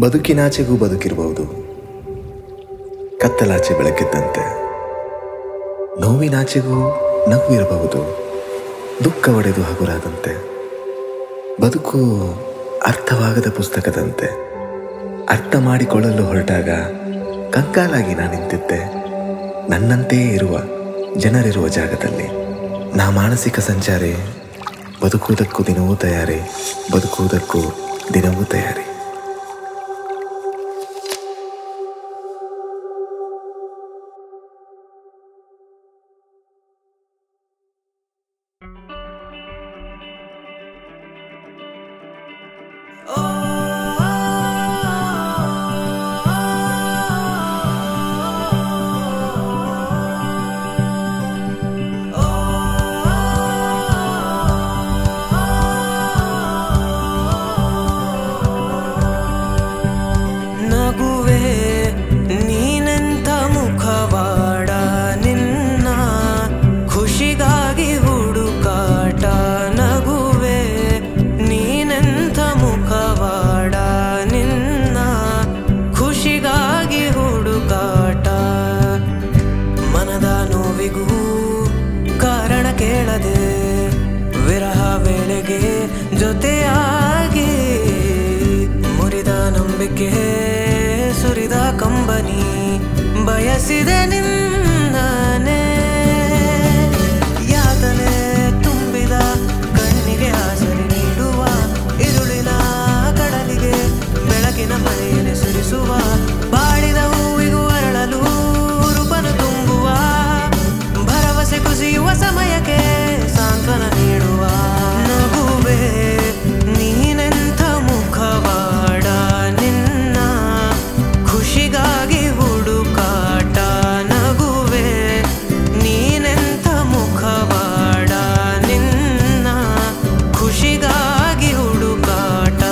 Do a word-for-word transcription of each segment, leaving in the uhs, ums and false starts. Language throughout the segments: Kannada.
ಬದುಕಿನಾಚೆಗೂ ಬದುಕಿರಬಹುದು, ಕತ್ತಲಾಚೆ ಬೆಳಕಿದ್ದಂತೆ. ನೋವಿನಾಚೆಗೂ ನಗು ಇರಬಹುದು, ದುಃಖ ಒಡೆದು ಹಗುರಾದಂತೆ. ಬದುಕು ಅರ್ಥವಾಗದ ಪುಸ್ತಕದಂತೆ. ಅರ್ಥ ಮಾಡಿಕೊಳ್ಳಲು ಹೊರಟಾಗ ಕಂಗಾಲಾಗಿ ನಾನು ನಿಂತಿದ್ದೆ. ನನ್ನಂತೆಯೇ ಇರುವ ಜನರಿರುವ ಜಾಗದಲ್ಲಿ ನಾ ಮಾನಸಿಕ ಸಂಚಾರಿ. ಬದುಕುವುದಕ್ಕೂ ದಿನವೂ ತಯಾರಿ, ಬದುಕುವುದಕ್ಕೂ ದಿನವೂ ತಯಾರಿ. ವಿರಹ ವೇಳೆಗೆ ಜೊತೆಯಾಗಿ ಮುರಿದ ನಂಬಿಕೆ ಸುರಿದ ಕಂಬನಿ ಬಯಸಿದೆ ನಿನ್ನನೆ. ಯಾತನೆ ತುಂಬಿದ ಕಣ್ಣಿಗೆ ಆಸರೆ ನೀಡುವ ಇರುಳಿನ ಕಡಲಿಗೆ ಬೆಳಕಿನ ಮಳೆಯನೆ ಸುರಿಸುವ ಬಾಳಿದ ಹೂವಿಗೂ ಅರಳಲು ರೂಪನು ತುಂಬುವ ಭರವಸೆ ಕುಸಿಯುವ ಸಮಯಕ್ಕೆ ಸಾಂತ್ವನ ನೀಡುವ ನಗುವೆ ನೀನೆಂಥ ಮುಖವಾಡ ನಿನ್ನ ಖುಷಿಗಾಗಿ ಹುಡುಕಾಟ. ನಗುವೆ ನೀನೆಂಥ ಮುಖವಾಡ ನಿನ್ನ ಖುಷಿಗಾಗಿ ಹುಡುಕಾಟ.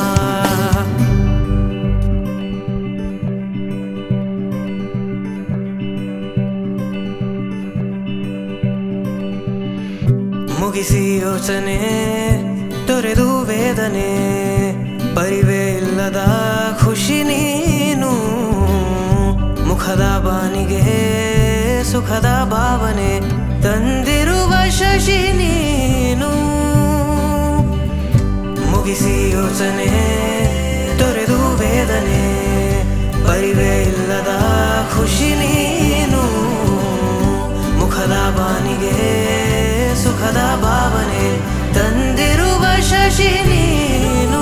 ಮುಗಿಸಿ ಯೋಚನೆ ತೊರೆದು ವೇದನೆ ಪರಿವೇ ಇಲ್ಲದ ಖುಷಿ ನೀನು. ಮುಖದ ಬಾನಿಗೆ ಸುಖದ ಭಾವನೆ ತಂದಿರುವ ಶಶಿ ನೀನು. ಮುಗಿಸಿ ಯೋಚನೆ ತೊರೆದು ವೇದನೆ ಪರಿವೇ ಇಲ್ಲದ ಖುಷಿ ನೀನು. ಮುಖದ ಬಾನಿಗೆ ಸುಖದ ಭಾವನೆ ತಂದಿರುವ ಶಶಿ ನೀನು.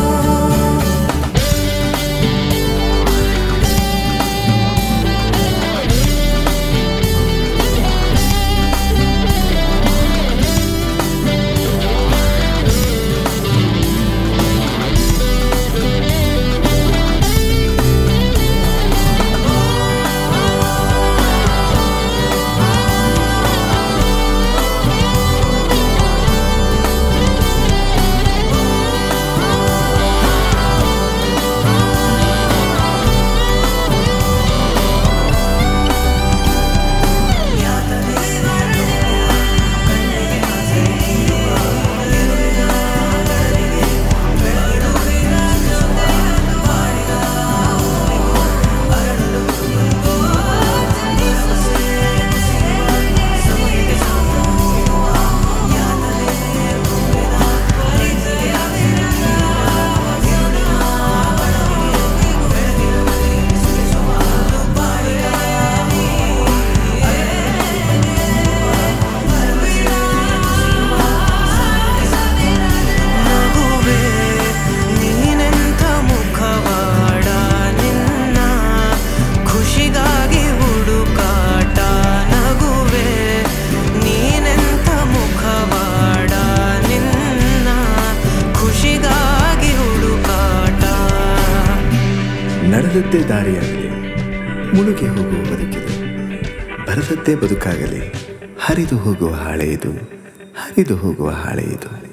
ನಡೆದದ್ದೇ ದಾರಿಯಾಗಲಿ, ಮುಳುಗಿ ಹೋಗುವ ಬದುಕಿದು. ಬರದದ್ದೇ ಬದುಕಾಗಲಿ, ಹರಿದು ಹೋಗುವ ಹಾಳೆ ಇದು, ಹರಿದು ಹೋಗುವ ಹಾಳೆ ಇದು.